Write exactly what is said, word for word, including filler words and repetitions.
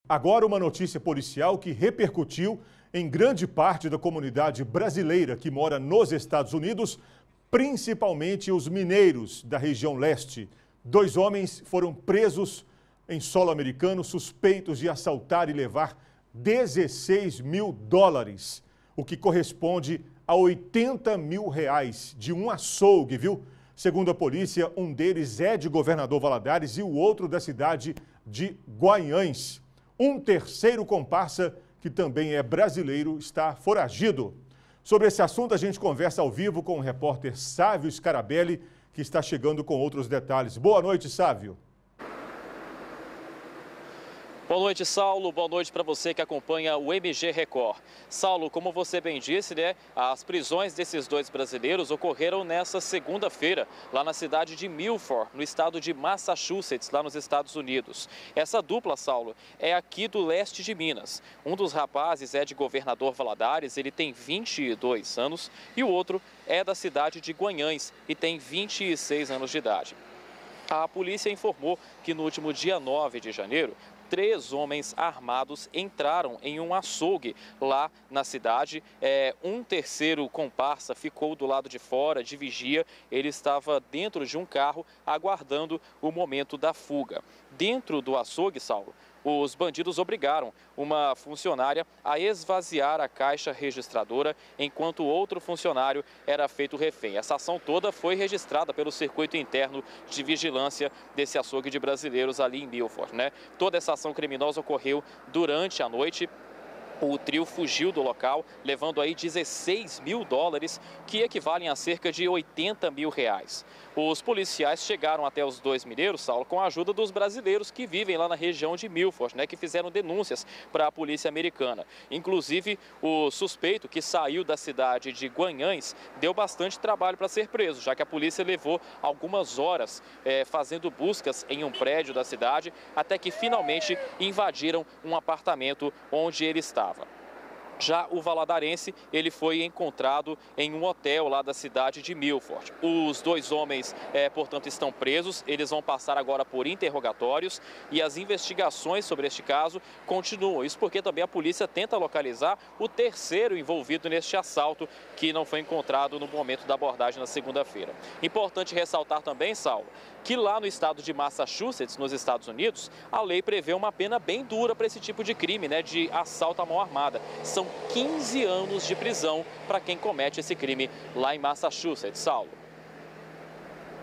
Agora uma notícia policial que repercutiu em grande parte da comunidade brasileira que mora nos Estados Unidos, principalmente os mineiros da região leste. Dois homens foram presos em solo americano suspeitos de assaltar e levar dezesseis mil dólares, o que corresponde a oitenta mil reais de um açougue, viu? Segundo a polícia, um deles é de Governador Valadares e o outro da cidade de Guanhães. Um terceiro comparsa, que também é brasileiro, está foragido. Sobre esse assunto, a gente conversa ao vivo com o repórter Sávio Scarabelli, que está chegando com outros detalhes. Boa noite, Sávio. Boa noite, Saulo. Boa noite para você que acompanha o M G Record. Saulo, como você bem disse, né, as prisões desses dois brasileiros ocorreram nessa segunda-feira, lá na cidade de Milford, no estado de Massachusetts, lá nos Estados Unidos. Essa dupla, Saulo, é aqui do leste de Minas. Um dos rapazes é de Governador Valadares, ele tem vinte e dois anos, e o outro é da cidade de Guanhães e tem vinte e seis anos de idade. A polícia informou que no último dia nove de janeiro, três homens armados entraram em um açougue lá na cidade. É, um terceiro comparsa ficou do lado de fora, de vigia. Ele estava dentro de um carro aguardando o momento da fuga. Dentro do açougue, Saulo, os bandidos obrigaram uma funcionária a esvaziar a caixa registradora enquanto outro funcionário era feito refém. Essa ação toda foi registrada pelo circuito interno de vigilância desse açougue de brasileiros ali em Milford, né? Toda essa ação criminosa ocorreu durante a noite. O trio fugiu do local, levando aí dezesseis mil dólares, que equivalem a cerca de oitenta mil reais. Os policiais chegaram até os dois mineiros, Saulo, com a ajuda dos brasileiros que vivem lá na região de Milford, né, que fizeram denúncias para a polícia americana. Inclusive, o suspeito que saiu da cidade de Guanhães deu bastante trabalho para ser preso, já que a polícia levou algumas horas é, fazendo buscas em um prédio da cidade, até que finalmente invadiram um apartamento onde ele estava. Já o valadarense, ele foi encontrado em um hotel lá da cidade de Milford. Os dois homens, é, portanto, estão presos. Eles vão passar agora por interrogatórios e as investigações sobre este caso continuam. Isso porque também a polícia tenta localizar o terceiro envolvido neste assalto, que não foi encontrado no momento da abordagem na segunda-feira. Importante ressaltar também, Saulo, que lá no estado de Massachusetts, nos Estados Unidos, a lei prevê uma pena bem dura para esse tipo de crime, né, de assalto à mão armada. São quinze anos de prisão para quem comete esse crime lá em Massachusetts, Saulo.